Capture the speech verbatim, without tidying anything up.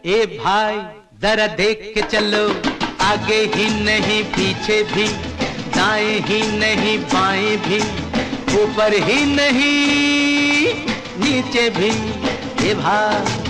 ए भाई जरा देख के चलो, आगे ही नहीं पीछे भी, दाएं ही नहीं बाएं भी, ऊपर ही नहीं नीचे भी। ए भाई